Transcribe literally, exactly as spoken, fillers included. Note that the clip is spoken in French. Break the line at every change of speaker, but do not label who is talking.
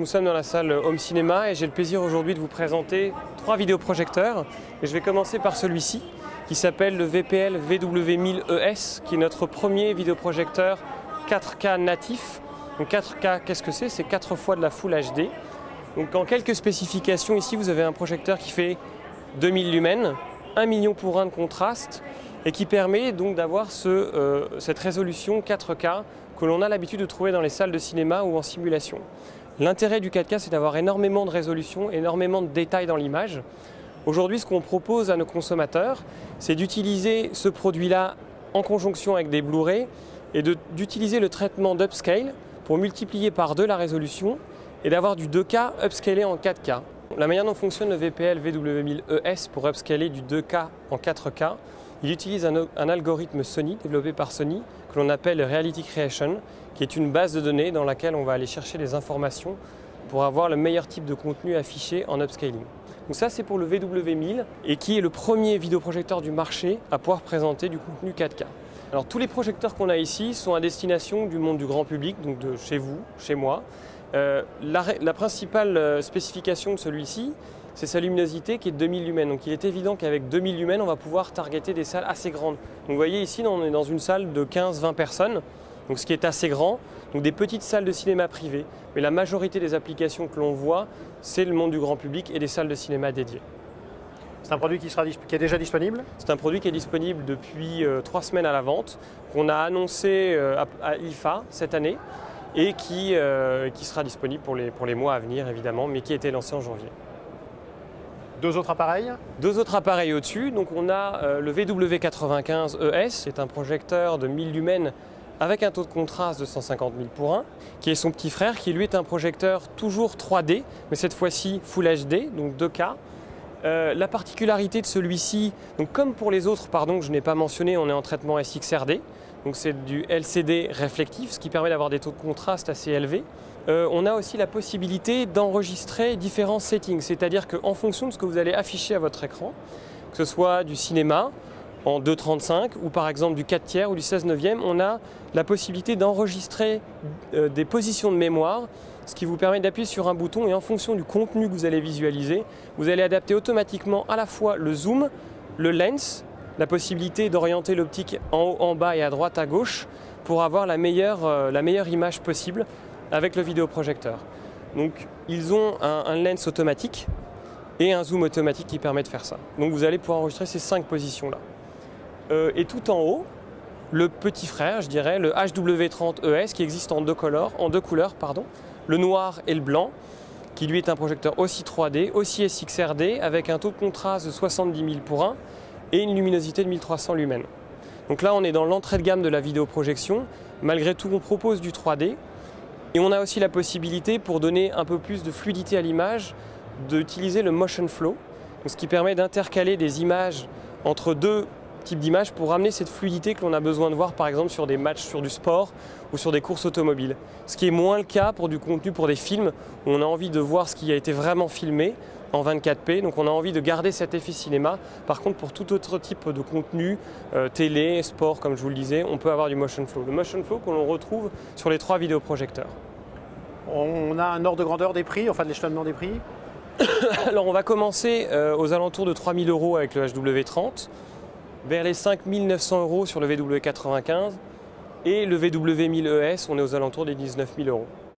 nous sommes dans la salle Home Cinéma et j'ai le plaisir aujourd'hui de vous présenter trois vidéoprojecteurs. Et je vais commencer par celui-ci qui s'appelle le V P L V W mille E S, qui est notre premier vidéoprojecteur quatre K natif. Donc quatre K, qu'est-ce que c'est? C'est quatre fois de la Full H D. Donc en quelques spécifications, ici vous avez un projecteur qui fait deux mille lumens, un million pour un de contraste et qui permet donc d'avoir ce, euh, cette résolution quatre K que l'on a l'habitude de trouver dans les salles de cinéma ou en simulation. L'intérêt du quatre K, c'est d'avoir énormément de résolution, énormément de détails dans l'image. Aujourd'hui, ce qu'on propose à nos consommateurs, c'est d'utiliser ce produit-là en conjonction avec des Blu-ray et d'utiliser le traitement d'upscale pour multiplier par deux la résolution et d'avoir du deux K upscalé en quatre K. La manière dont fonctionne le V P L V W mille E S pour upscaler du deux K en quatre K, il utilise un, un algorithme Sony, développé par Sony, que l'on appelle Reality Creation, qui est une base de données dans laquelle on va aller chercher les informations pour avoir le meilleur type de contenu affiché en upscaling. Donc ça, c'est pour le V W mille et qui est le premier vidéoprojecteur du marché à pouvoir présenter du contenu quatre K. Alors tous les projecteurs qu'on a ici sont à destination du monde du grand public, donc de chez vous, chez moi. Euh, la, la principale spécification de celui-ci, c'est sa luminosité qui est de deux mille lumens. Donc il est évident qu'avec deux mille lumens, on va pouvoir targeter des salles assez grandes. Donc vous voyez ici, on est dans une salle de quinze vingt personnes, donc ce qui est assez grand. Donc des petites salles de cinéma privées. Mais la majorité des applications que l'on voit, c'est le monde du grand public et des salles de cinéma dédiées.
C'est un produit qui, sera, qui est déjà disponible?
C'est un produit qui est disponible depuis euh, trois semaines à la vente, qu'on a annoncé euh, à, à I F A cette année et qui, euh, qui sera disponible pour les, pour les mois à venir évidemment, mais qui a été lancé en janvier.
Deux autres appareils? Deux
autres appareils au-dessus. Donc on a euh, le V W quatre-vingt-quinze E S, c'est un projecteur de mille lumens avec un taux de contraste de cent cinquante mille pour un, qui est son petit frère, qui lui est un projecteur toujours trois D, mais cette fois-ci Full H D, donc deux K. Euh, la particularité de celui-ci, donc comme pour les autres, pardon, que je n'ai pas mentionné, on est en traitement S X R D, donc c'est du L C D réflectif, ce qui permet d'avoir des taux de contraste assez élevés. Euh, on a aussi la possibilité d'enregistrer différents settings, c'est-à-dire qu'en fonction de ce que vous allez afficher à votre écran, que ce soit du cinéma en deux trente-cinq ou par exemple du quatre tiers ou du seize neuvième, on a la possibilité d'enregistrer euh, des positions de mémoire, ce qui vous permet d'appuyer sur un bouton et en fonction du contenu que vous allez visualiser, vous allez adapter automatiquement à la fois le zoom, le lens, la possibilité d'orienter l'optique en haut, en bas et à droite, à gauche pour avoir la meilleure, euh, la meilleure image possible avec le vidéoprojecteur. Donc ils ont un, un lens automatique et un zoom automatique qui permet de faire ça. Donc vous allez pouvoir enregistrer ces cinq positions-là. Euh, et tout en haut, le petit frère, je dirais, le H W trente E S qui existe en deux couleurs, en deux couleurs pardon, le noir et le blanc, qui lui est un projecteur aussi trois D, aussi S X R D, avec un taux de contraste de soixante-dix mille pour un et une luminosité de mille trois cents lumens. Donc là, on est dans l'entrée de gamme de la vidéoprojection. Malgré tout, on propose du trois D. Et on a aussi la possibilité, pour donner un peu plus de fluidité à l'image, d'utiliser le motion flow, ce qui permet d'intercaler des images entre deux types d'images pour amener cette fluidité que l'on a besoin de voir par exemple sur des matchs, sur du sport ou sur des courses automobiles. Ce qui est moins le cas pour du contenu, pour des films où on a envie de voir ce qui a été vraiment filmé en vingt-quatre P, donc on a envie de garder cet effet cinéma. Par contre, pour tout autre type de contenu, euh, télé, sport, comme je vous le disais, on peut avoir du motion flow. Le motion flow que l'on retrouve sur les trois vidéoprojecteurs.
On a un ordre de grandeur des prix, enfin de l'échelonnement des prix?
Alors on va commencer euh, aux alentours de trois mille euros avec le H W trente, vers les cinq mille neuf cents euros sur le V W quatre-vingt-quinze et le V W mille E S, on est aux alentours des dix-neuf mille euros.